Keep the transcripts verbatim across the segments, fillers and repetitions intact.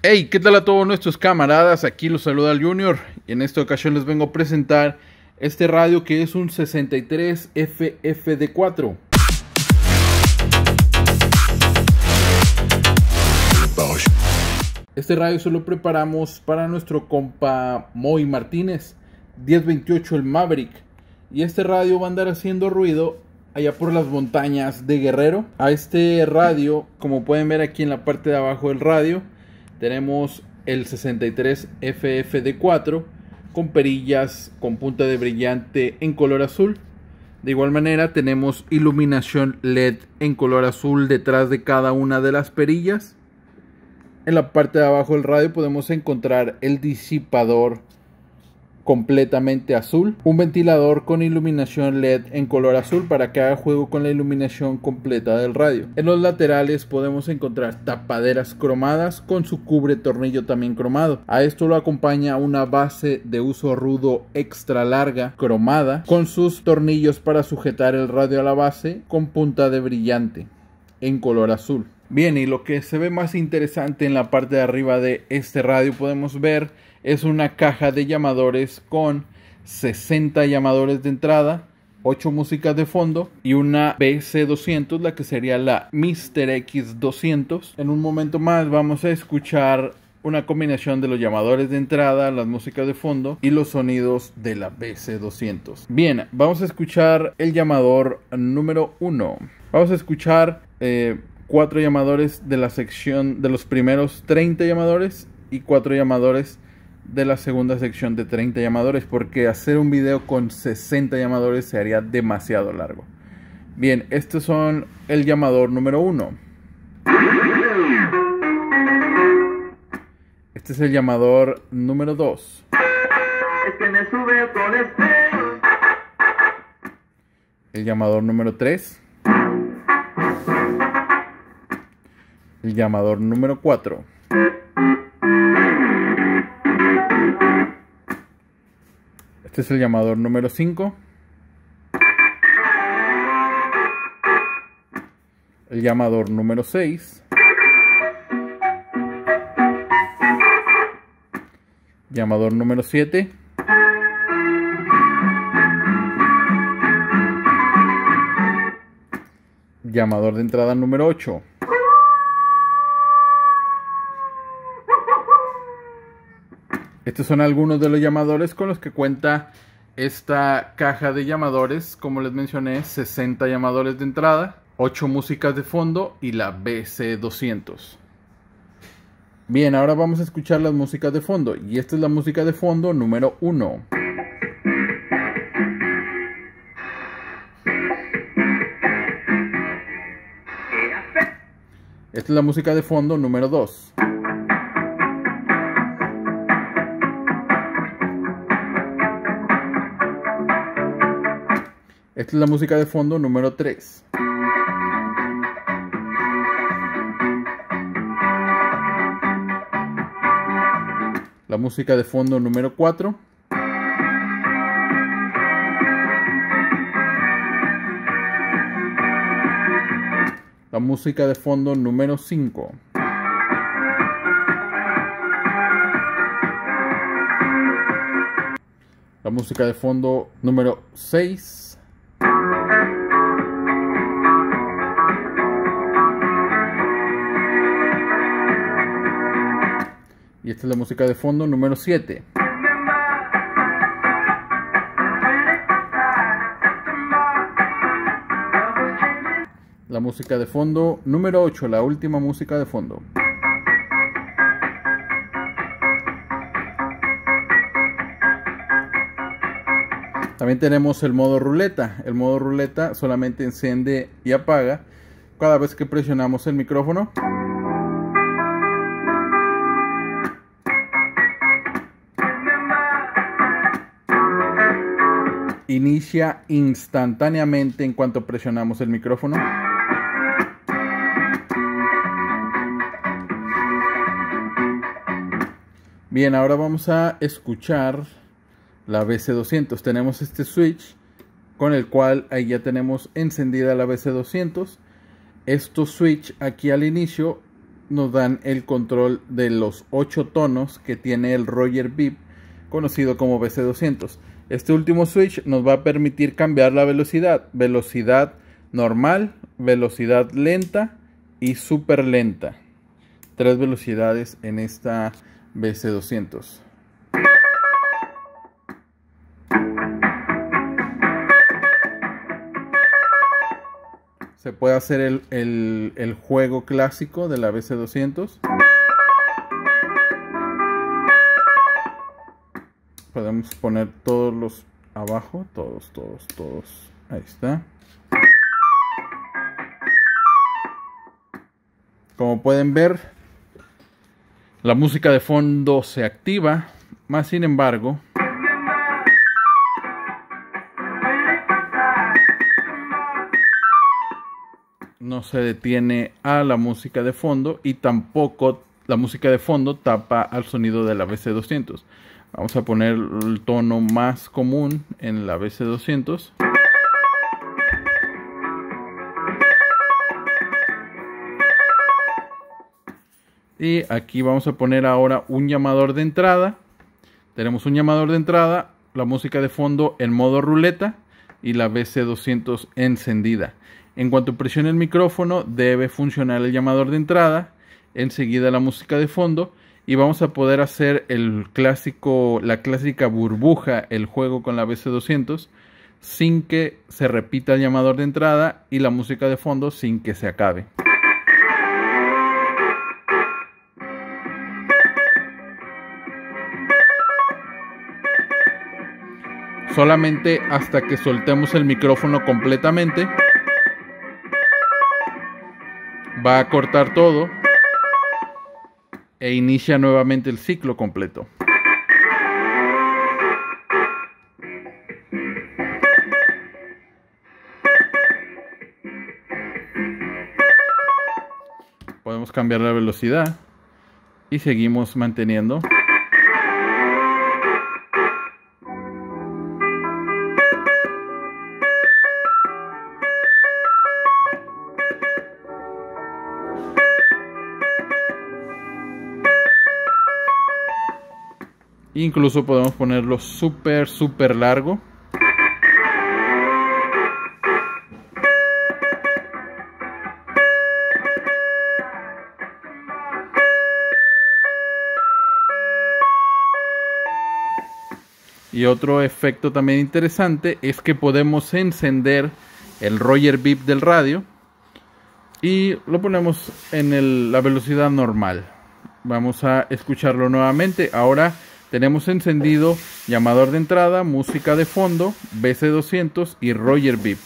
Hey, ¿qué tal a todos nuestros camaradas? Aquí los saluda el Junior y en esta ocasión les vengo a presentar este radio que es un sesenta y tres F F D cuatro. Este radio se lo preparamos para nuestro compa Moy Martínez, diez veintiocho el Maverick, y este radio va a andar haciendo ruido allá por las montañas de Guerrero. A este radio, como pueden ver aquí en la parte de abajo del radio, tenemos el sesenta y tres F F D cuatro con perillas con punta de brillante en color azul. De igual manera tenemos iluminación L E D en color azul detrás de cada una de las perillas. En la parte de abajo del radio podemos encontrar el disipador completamente azul, un ventilador con iluminación L E D en color azul para que haga juego con la iluminación completa del radio. En los laterales podemos encontrar tapaderas cromadas con su cubre tornillo también cromado. A esto lo acompaña una base de uso rudo extra larga cromada con sus tornillos para sujetar el radio a la base con punta de brillante en color azul. Bien, y lo que se ve más interesante en la parte de arriba de este radio podemos ver es una caja de llamadores con sesenta llamadores de entrada, ocho músicas de fondo y una B C doscientos, la que sería la Mister X doscientos. En un momento más vamos a escuchar una combinación de los llamadores de entrada, las músicas de fondo y los sonidos de la B C doscientos. Bien, vamos a escuchar el llamador número uno. Vamos a escuchar eh, cuatro llamadores de la sección de los primeros treinta llamadores y cuatro llamadores de la segunda sección de treinta llamadores, porque hacer un video con sesenta llamadores se haría demasiado largo. Bien, estos son el llamador número uno. Este es el llamador número dos. Es que me sube el colesterol. El llamador número tres. El llamador número cuatro. Este es el llamador número cinco. El llamador número seis. Llamador número siete. Llamador de entrada número ocho. Estos son algunos de los llamadores con los que cuenta esta caja de llamadores. Como les mencioné, sesenta llamadores de entrada, ocho músicas de fondo y la B C doscientos. Bien, ahora vamos a escuchar las músicas de fondo. Y esta es la música de fondo número uno. Esta es la música de fondo número dos. Esta es la música de fondo número tres. La música de fondo número cuatro. La música de fondo número cinco. La música de fondo número seis. Y esta es la música de fondo número siete. La música de fondo número ocho, la última música de fondo. También tenemos el modo ruleta. El modo ruleta solamente enciende y apaga cada vez que presionamos el micrófono. Inicia instantáneamente en cuanto presionamos el micrófono. Bien, ahora vamos a escuchar la B C doscientos. Tenemos este switch con el cual ahí ya tenemos encendida la B C doscientos. Estos switch aquí al inicio nos dan el control de los ocho tonos que tiene el Roger Vibe, conocido como B C doscientos. Este último switch nos va a permitir cambiar la velocidad, velocidad normal, velocidad lenta y super lenta. Tres velocidades en esta B C doscientos. Se puede hacer el, el, el juego clásico de la B C doscientos. Podemos poner todos los abajo, todos, todos, todos. Ahí está. Como pueden ver, la música de fondo se activa, más sin embargo, no se detiene a la música de fondo y tampoco la música de fondo tapa al sonido de la B C doscientos. Vamos a poner el tono más común en la B C doscientos. Y aquí vamos a poner ahora un llamador de entrada. Tenemos un llamador de entrada, la música de fondo en modo ruleta y la B C doscientos encendida. En cuanto presione el micrófono, debe funcionar el llamador de entrada, enseguida la música de fondo, y vamos a poder hacer el clásico, la clásica burbuja, el juego con la B C doscientos, sin que se repita el llamador de entrada y la música de fondo sin que se acabe. Solamente hasta que soltemos el micrófono completamente va a cortar todo e inicia nuevamente el ciclo completo. Podemos cambiar la velocidad y seguimos manteniendo. Incluso podemos ponerlo súper, súper largo. Y otro efecto también interesante es que podemos encender el Roger Vibe del radio y lo ponemos en el, la velocidad normal. Vamos a escucharlo nuevamente. Ahora tenemos encendido llamador de entrada, música de fondo, B C doscientos y Roger Vibe.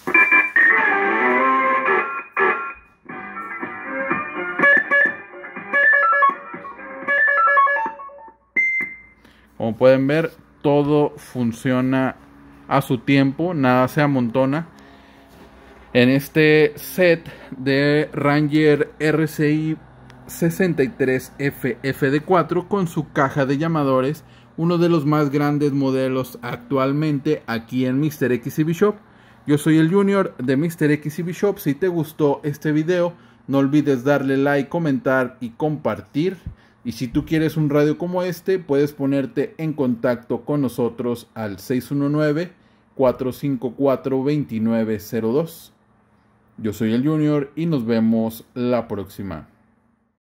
Como pueden ver, todo funciona a su tiempo, nada se amontona. En este set de Ranger R C I sesenta y tres F F D cuatro con su caja de llamadores, uno de los más grandes modelos actualmente aquí en Mister X C B Shop. Yo soy el Junior de Mister X C B Shop. Si te gustó este video, no olvides darle like, comentar y compartir. Y si tú quieres un radio como este, puedes ponerte en contacto con nosotros al seis uno nueve, cuatro cinco cuatro, dos nueve cero dos. Yo soy el Junior y nos vemos la próxima.